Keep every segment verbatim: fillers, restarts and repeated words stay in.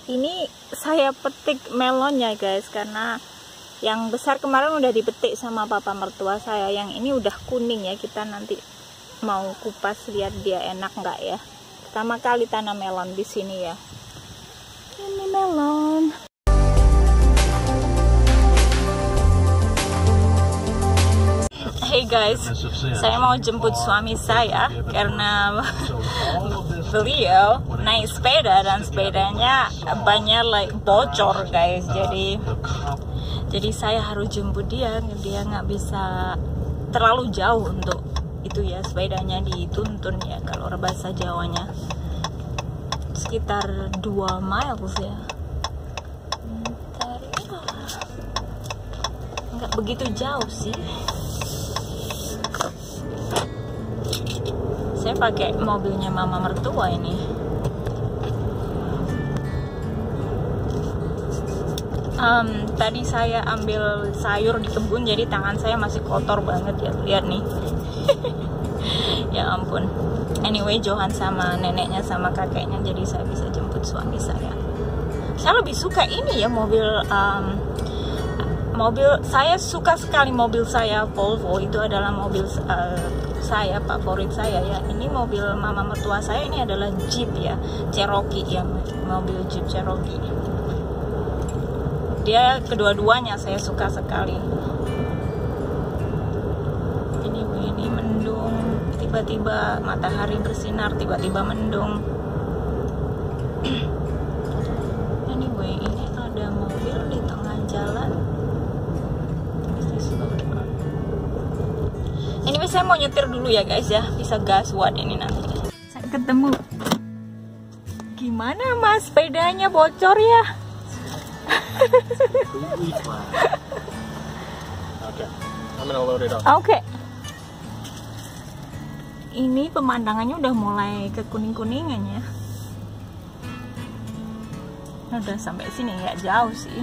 Ini saya petik melonnya guys, karena yang besar kemarin udah dipetik sama papa mertua saya. Yang ini udah kuning ya, kita nanti mau kupas lihat dia enak nggak ya. Pertama kali tanam melon di sini ya. Ini melon. Hey guys, saya mau jemput suami saya karena beliau naik sepeda dan sepedanya banyak like bocor guys. Jadi jadi saya harus jemput dia. Dia nggak bisa terlalu jauh untuk itu ya, sepedanya dituntun ya kalau bahasa Jawanya, sekitar dua miles ya. Bentar ya, nggak begitu jauh sih. Saya pakai mobilnya mama mertua ini. Um, tadi saya ambil sayur di kebun, jadi tangan saya masih kotor banget ya. Lihat nih. Ya ampun. Anyway, Johan sama neneknya sama kakeknya, jadi saya bisa jemput suami saya. Saya lebih suka ini ya, mobil um, mobil saya suka sekali mobil saya Volvo. Itu adalah mobil uh, saya favorit saya ya. Ini mobil mama mertua saya, ini adalah Jeep ya, Cherokee ya, mobil Jeep Cherokee. Dia kedua-duanya saya suka sekali. Ini ini mendung, tiba-tiba matahari bersinar, tiba-tiba mendung. Anyway, ini ada mobil di tengah jalan. Anyway, saya mau nyetir dulu ya guys ya, bisa gas watt ini nanti. Saya ketemu. Gimana mas, sepedanya bocor ya? Oke. Ini pemandangannya udah mulai ke kuning-kuningan ya. Udah sampai sini, nggak jauh sih.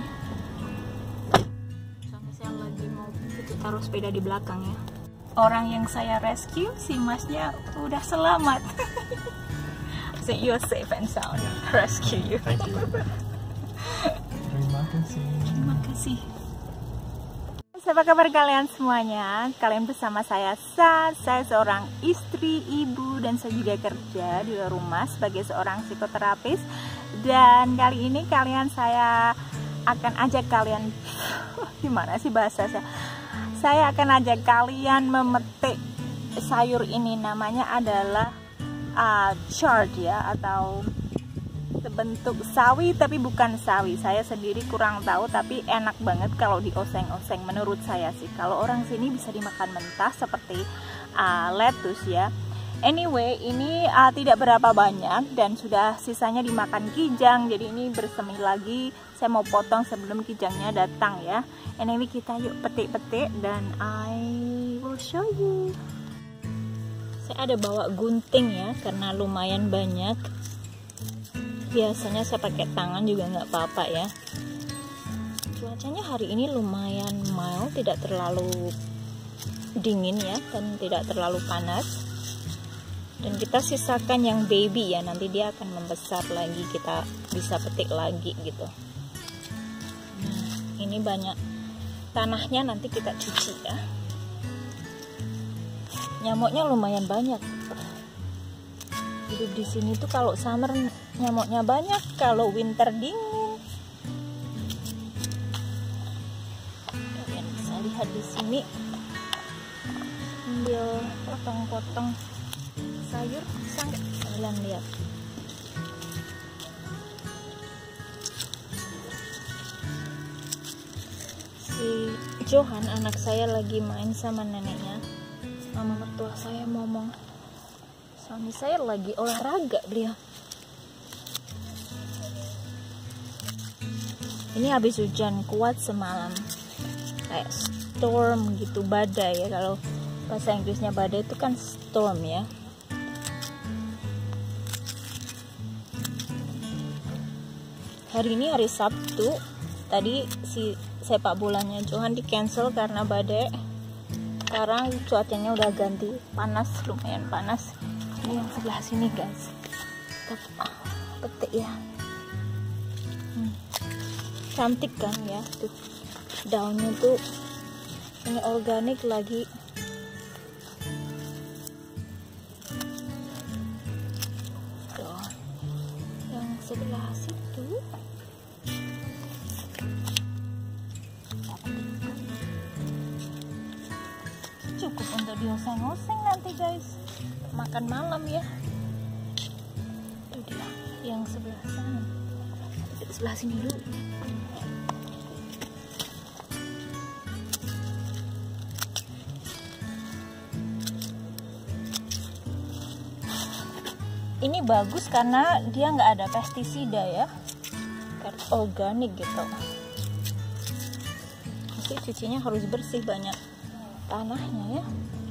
Sampai saya lagi mau taruh sepeda di belakang ya. Orang yang saya rescue, si masnya udah selamat. So you're safe and sound. Rescue you. Thank you. Terima kasih. Terima kasih. Apa kabar kalian semuanya? Kalian bersama saya Sat. Saya seorang istri, ibu, dan saya juga kerja di rumah sebagai seorang psikoterapis. Dan kali ini kalian saya akan ajak kalian, gimana sih bahasa saya? Saya akan ajak kalian memetik sayur ini. Namanya adalah uh, chard ya, atau bentuk sawi tapi bukan sawi. Saya sendiri kurang tahu, tapi enak banget kalau dioseng-oseng menurut saya sih. Kalau orang sini bisa dimakan mentah seperti uh, lettuce ya. Anyway, ini uh, tidak berapa banyak dan sudah sisanya dimakan kijang. Jadi ini bersemi lagi. Saya mau potong sebelum kijangnya datang ya. Anyway, kita yuk petik-petik dan I will show you. Saya ada bawa gunting ya, karena lumayan banyak. Biasanya saya pakai tangan juga nggak apa-apa ya. Cuacanya hari ini lumayan mild, tidak terlalu dingin ya, dan tidak terlalu panas. Dan kita sisakan yang baby ya, nanti dia akan membesar lagi, kita bisa petik lagi gitu. Nah, ini banyak tanahnya, nanti kita cuci ya. Nyamuknya lumayan banyak. Hidup di sini tuh kalau summer nyamuknya banyak, kalau winter dingin. Kalian bisa lihat di sini, ambil potong-potong sayur, bisa nggak kalian lihat? Si Johan, anak saya, lagi main sama neneknya. Mama mertua saya ngomong, suami saya lagi olahraga beliau. Ini habis hujan kuat semalam, kayak storm gitu, badai ya. Kalau bahasa Inggrisnya badai itu kan storm ya. Hari ini hari Sabtu. Tadi si sepak bolanya Johan di cancel karena badai. Sekarang cuacanya udah ganti, panas, lumayan panas. Ini yang sebelah sini guys, kita petik ya. Cantik kan ya, tuh daunnya tuh ini organik lagi. Tuh, yang sebelah situ cukup untuk dioseng-oseng nanti guys, makan malam ya. Itu dia yang sebelah sana, kita sebelah sini dulu. Ini bagus karena dia nggak ada pestisida ya, organik gitu. Nanti cucinya harus bersih, banyak tanahnya ya.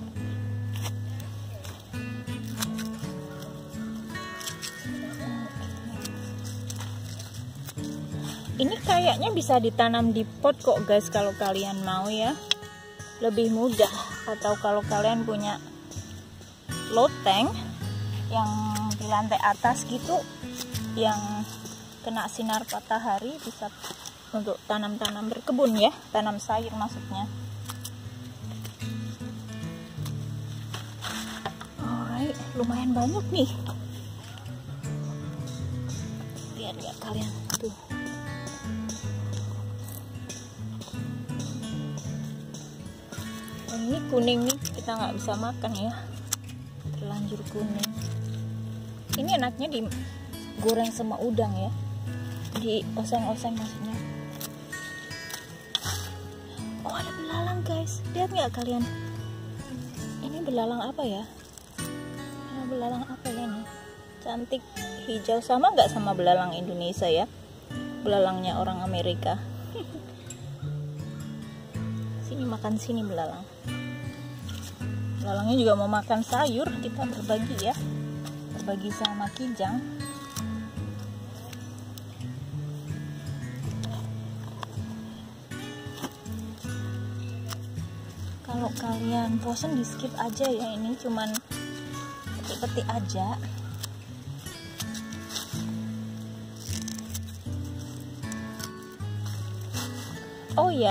Ini kayaknya bisa ditanam di pot kok guys, kalau kalian mau ya, lebih mudah. Atau kalau kalian punya loteng yang di lantai atas gitu, yang kena sinar matahari, bisa untuk tanam-tanam berkebun ya, tanam sayur maksudnya. Alright, lumayan banyak nih. Lihat ya kalian tuh. Ini kuning nih, kita nggak bisa makan ya, terlanjur kuning. Ini enaknya digoreng sama udang ya, di oseng-oseng maksudnya. Oh, ada belalang guys, lihat nggak kalian? Ini belalang apa ya? Nah, belalang apa ya nih? Cantik, hijau, sama nggak sama belalang Indonesia ya? Belalangnya orang Amerika. Sini makan sini belalang. Belalangnya juga mau makan sayur, kita berbagi ya. Bagi sama kijang. Kalau kalian bosan di skip aja ya, ini cuman petik-petik aja. Oh ya,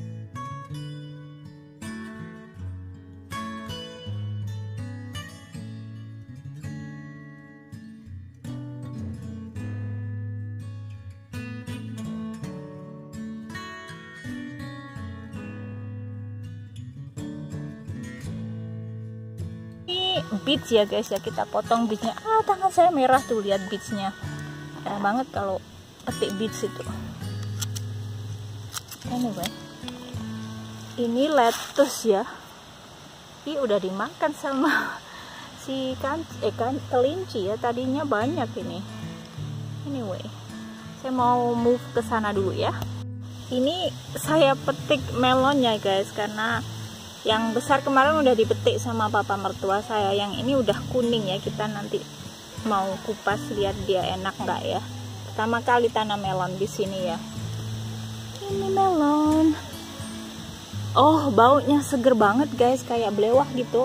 beets ya guys ya, kita potong beetsnya. Ah, tangan saya merah tuh, lihat beetsnya. Enak banget kalau petik beets itu. Anyway, ini lettuce ya. Ini udah dimakan sama si kan eh kan kelinci ya, tadinya banyak ini. Anyway, saya mau move ke sana dulu ya. Ini saya petik melonnya guys, karena yang besar kemarin udah dipetik sama papa mertua saya. Yang ini udah kuning ya, kita nanti mau kupas lihat dia enak nggak ya. Pertama kali tanam melon di sini ya. Ini melon. Oh, baunya seger banget guys, kayak belewah gitu.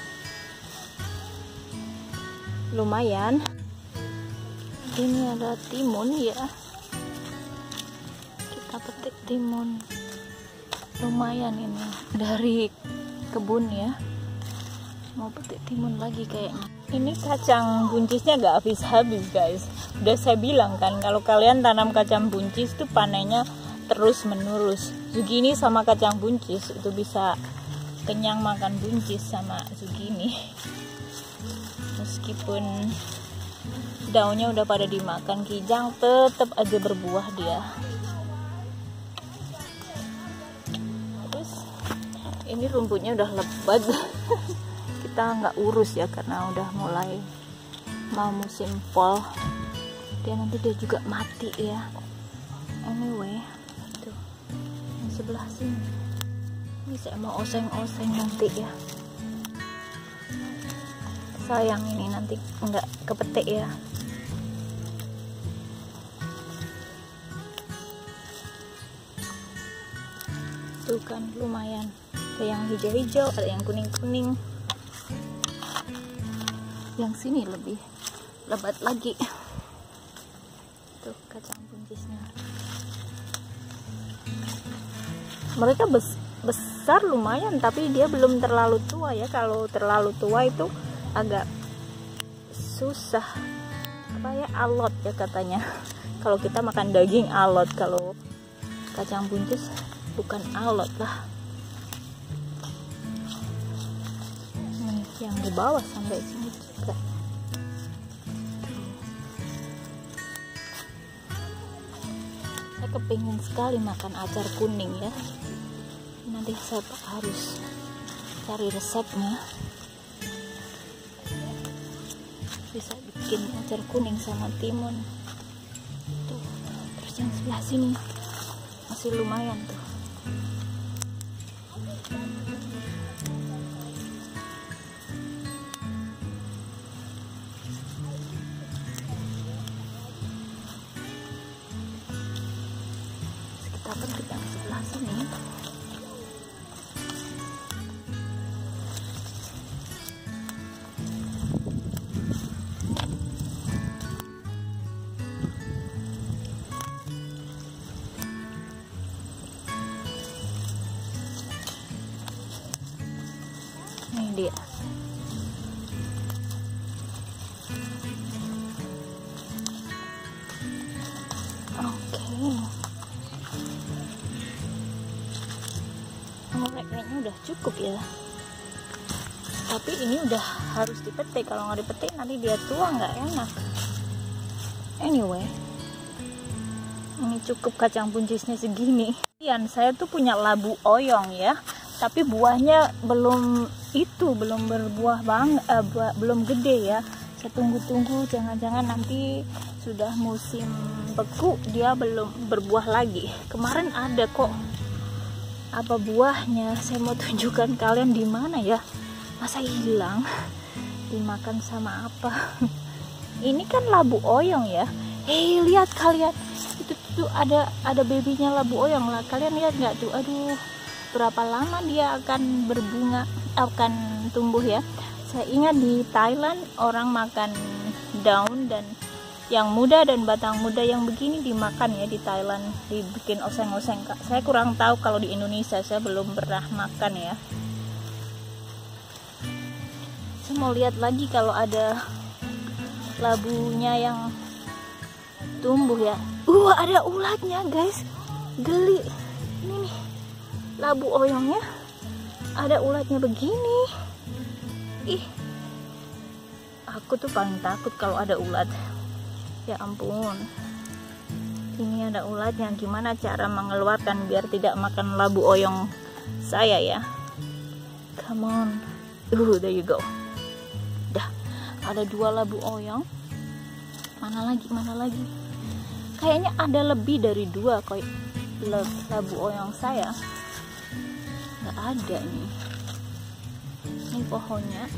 Lumayan. Ini ada timun ya. Kita petik timun. Lumayan ini dari kebun ya. Mau petik timun lagi kayaknya. Ini kacang buncisnya gak habis-habis guys. Udah saya bilang kan, kalau kalian tanam kacang buncis tuh panennya terus menerus. Zugini sama kacang buncis itu bisa kenyang makan buncis sama zugini. Meskipun daunnya udah pada dimakan kijang, tetap aja berbuah dia. Ini rumputnya udah lebat. Kita nggak urus ya, karena udah mulai mau musim fall. Dia nanti dia juga mati ya. Anyway, tuh yang sebelah sini. Ini saya mau oseng-oseng nanti ya. Sayang ini nanti nggak kepetik ya. Tuh kan lumayan. Ada yang hijau-hijau, ada yang kuning-kuning. Yang sini lebih lebat lagi. Tuh kacang buncisnya. mereka bes besar lumayan, tapi dia belum terlalu tua ya. Kalau terlalu tua itu agak susah, apa ya, alot ya katanya. Kalau kita makan daging alot, kalau kacang buncis bukan alot lah. Nih, yang di bawah sampai sini juga. Saya kepingin sekali makan acar kuning ya. Nanti saya harus cari resepnya. Bisa bikin acar kuning sama timun. Tuh, terus yang sebelah sini masih lumayan tuh. Kita petik yang sebelah sini. Ini dia. Oke. Ngorek kayaknya udah cukup ya. Tapi ini udah harus dipetik. Kalau nggak dipetik nanti dia tua, nggak enak. Anyway, ini cukup kacang buncisnya segini. Kemudian saya tuh punya labu oyong ya. Tapi buahnya belum itu, belum berbuah bang, eh, buah, belum gede ya. Saya tunggu-tunggu, jangan-jangan nanti sudah musim beku dia belum berbuah lagi. Kemarin ada kok apa buahnya, saya mau tunjukkan kalian di mana ya. Masa hilang? Dimakan sama apa? Ini kan labu oyong ya. Hei, lihat kalian, itu tuh ada ada babynya labu oyong lah. Kalian lihat nggak tuh? Aduh, berapa lama dia akan berbunga, akan tumbuh ya. Saya ingat di Thailand orang makan daun dan yang muda dan batang muda yang begini dimakan ya di Thailand, dibikin oseng-oseng. Saya kurang tahu kalau di Indonesia, saya belum pernah makan ya. Saya mau lihat lagi kalau ada labunya yang tumbuh ya. Uh, ada ulatnya guys, geli. Ini nih labu oyongnya, ada ulatnya begini. Ih, aku tuh paling takut kalau ada ulat. Ya ampun, ini ada ulatnya. Gimana cara mengeluarkan biar tidak makan labu oyong saya ya? Come on. Uh, there you go. Dah, ada dua labu oyong. Mana lagi, mana lagi? Kayaknya ada lebih dari dua kok labu oyong saya. Nggak ada nih. Ini pohonnya.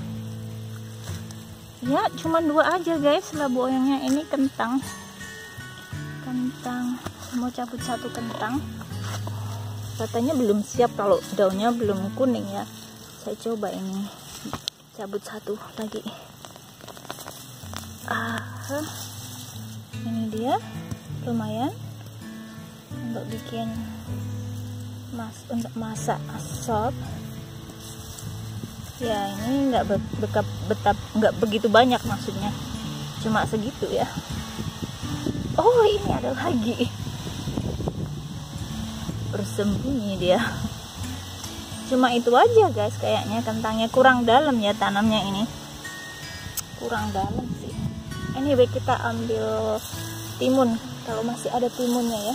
Ya, cuma dua aja guys labu oyongnya. Ini kentang. Kentang. Mau cabut satu kentang. Katanya belum siap kalau daunnya belum kuning ya. Saya coba ini. Cabut satu lagi. Ah, ini dia. Lumayan untuk bikin mas untuk masak sop. Ya, ini nggak betap betap nggak begitu banyak, maksudnya cuma segitu ya. Oh, ini ada lagi bersembunyi dia. Cuma itu aja guys, kayaknya kentangnya kurang dalam ya, tanamnya ini kurang dalam sih. Anyway, kita ambil timun kalau masih ada timunnya ya.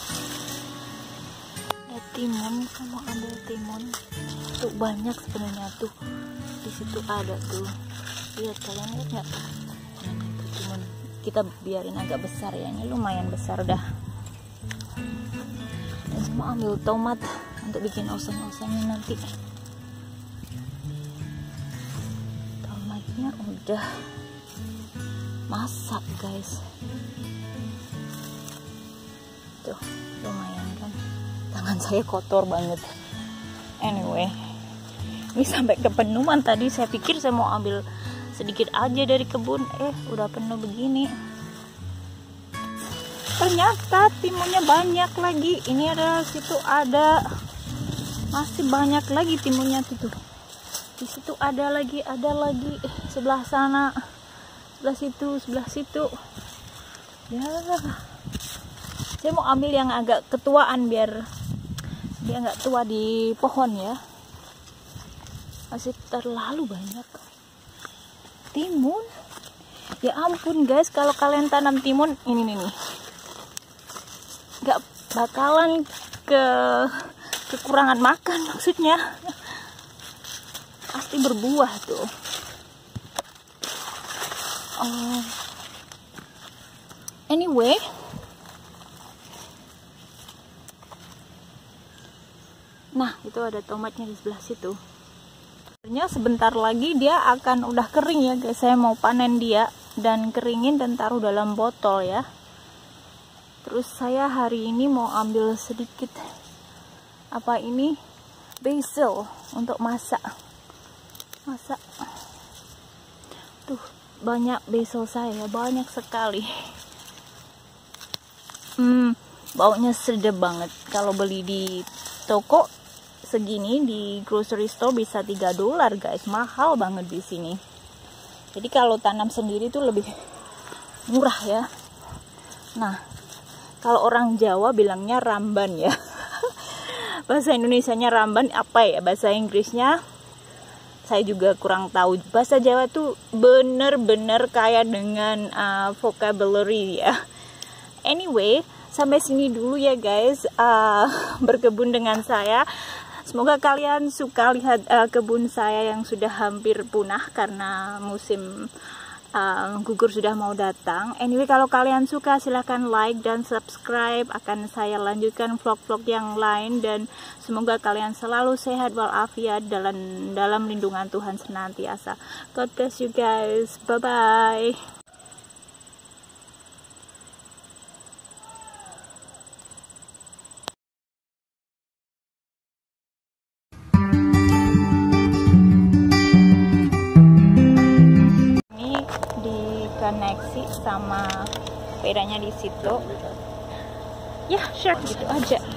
Ada timun, kamu ambil timun. Tuh banyak sebenarnya tuh, di situ ada tuh. Lihat, kalian lihat nggak? Nah, itu timun. Kita biarin agak besar ya, ini lumayan besar dah. Dan semua ambil tomat untuk bikin oseng-osengnya nanti. Tomatnya udah masak guys. Tuh, lumayan kan? Tangan saya kotor banget. Anyway, ini sampai ke penuhan tadi. Saya pikir saya mau ambil sedikit aja dari kebun, eh udah penuh begini. Ternyata timunnya banyak lagi. Ini ada, situ ada. Masih banyak lagi timunnya tuh. Di situ ada lagi, ada lagi eh, sebelah sana, sebelah situ, sebelah situ. Ya, saya mau ambil yang agak ketuaan biar dia nggak tua di pohon ya. Masih terlalu banyak timun. Ya ampun guys, kalau kalian tanam timun ini nih, nih nggak bakalan ke kekurangan makan, maksudnya pasti berbuah tuh. Oh. Anyway, nah itu ada tomatnya di sebelah situ. Sebenarnya sebentar lagi dia akan udah kering ya guys. Saya mau panen dia dan keringin dan taruh dalam botol ya. Terus saya hari ini mau ambil sedikit apa ini basil untuk masak. Masak. Tuh banyak basil saya, banyak sekali. Hmm, baunya sedap banget. Kalau beli di toko segini di grocery store bisa tiga dolar guys, mahal banget di sini. Jadi kalau tanam sendiri tuh lebih murah ya. Nah, kalau orang Jawa bilangnya ramban ya. Bahasa Indonesianya ramban apa ya? Bahasa Inggrisnya saya juga kurang tahu. Bahasa Jawa tuh bener-bener kaya dengan uh, vocabulary ya. Anyway, sampai sini dulu ya guys, uh, berkebun dengan saya. Semoga kalian suka lihat uh, kebun saya yang sudah hampir punah karena musim uh, gugur sudah mau datang. Anyway, kalau kalian suka silahkan like dan subscribe. Akan saya lanjutkan vlog-vlog yang lain dan semoga kalian selalu sehat walafiat dalam dalam lindungan Tuhan senantiasa. God bless you guys. Bye bye. Koneksi sama sepedanya di situ ya, sure gitu aja.